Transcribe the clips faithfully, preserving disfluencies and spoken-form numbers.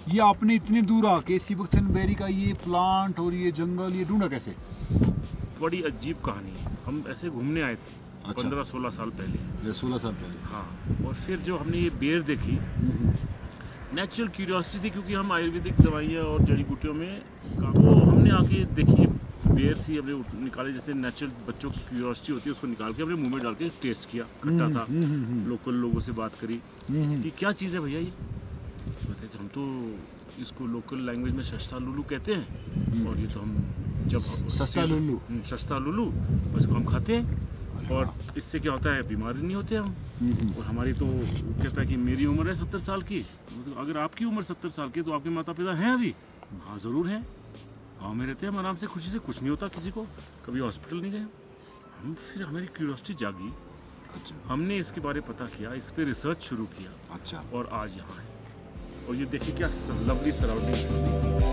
ये आपने इतनी दूर आके सीबकथन बेरी का ये प्लांट और ये जंगल ये ढूंढा कैसे? बड़ी अजीब कहानी है। हम ऐसे घूमने आए थे अच्छा। पंद्रह सोलह साल पहले। सोलह साल पहले। हाँ, और फिर जो हमने ये बेर देखी, नेचुरल क्यूरियोसिटी थी, क्योंकि हम आयुर्वेदिक दवाइयाँ और जड़ी बूटियों में तो हमने आके देखी बेर सी हमने निकाले, जैसे नेचुरल बच्चों की क्यूरियोसिटी होती है, उसको निकाल के हमने मुंह में डाल के टेस्ट किया। खट्टा था। लोकल लोगों से बात करी कि क्या चीज़ है भैया ये। कहते हम तो इसको लोकल लैंग्वेज में सस्ता लुलू कहते हैं, और ये तो हम जब सस्ता लुल्लू सस्ता लुलू इसको हम खाते हैं, और इससे क्या होता है, बीमारी नहीं होते हम। और हमारी तो कहता है कि मेरी उम्र है सत्तर साल की, तो अगर आपकी उम्र सत्तर साल की तो आपके माता पिता हैं अभी? हाँ ज़रूर हैं, गाँव में रहते हैं हम आराम से खुशी से, कुछ नहीं होता किसी को, कभी हॉस्पिटल नहीं गए हम। फिर हमारी क्यूरियोसिटी जागी। अच्छा। हमने इसके बारे में पता किया, इस पर रिसर्च शुरू किया। अच्छा। और आज यहाँ है, और ये देखिए क्या लवली सराउंडिंग।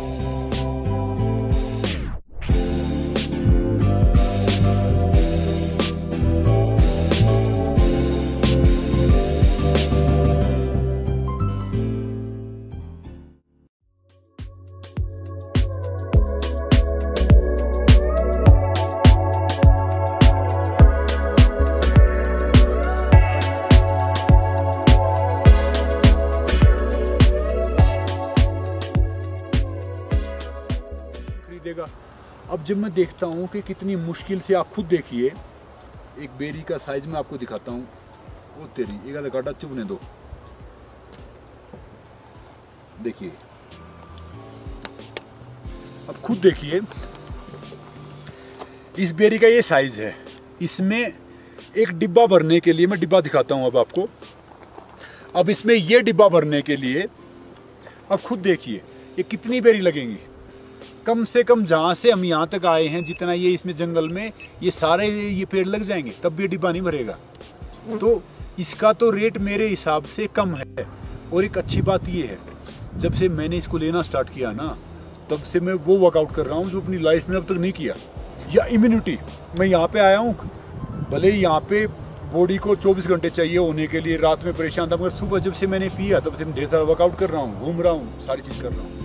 देगा। अब जब मैं देखता हूँ कि कितनी मुश्किल से, आप खुद देखिए, एक बेरी का साइज में आपको दिखाता हूँ। वो तेरी एक आधा काटा चुभने दो, देखिए, अब खुद देखिए, इस बेरी का ये साइज है। इसमें एक डिब्बा भरने के लिए, मैं डिब्बा दिखाता हूँ अब आपको। अब इसमें ये डिब्बा भरने के लिए, अब खुद देखिए ये कितनी बेरी लगेंगी। कम से कम जहाँ से हम यहाँ तक आए हैं, जितना ये इसमें जंगल में ये सारे ये पेड़ लग जाएंगे, तब भी डिब्बा नहीं भरेगा। तो इसका तो रेट मेरे हिसाब से कम है। और एक अच्छी बात ये है, जब से मैंने इसको लेना स्टार्ट किया ना, तब से मैं वो वर्कआउट कर रहा हूँ जो अपनी लाइफ में अब तक नहीं किया। या इम्यूनिटी, मैं यहाँ पे आया हूँ, भले ही यहाँ पे बॉडी को चौबीस घंटे चाहिए होने के लिए, रात में परेशान था, मगर सुबह जब से मैंने पिया तब से मैं ढेर सारा वर्कआउट कर रहा हूँ, घूम रहा हूँ, सारी चीज़ कर रहा हूँ।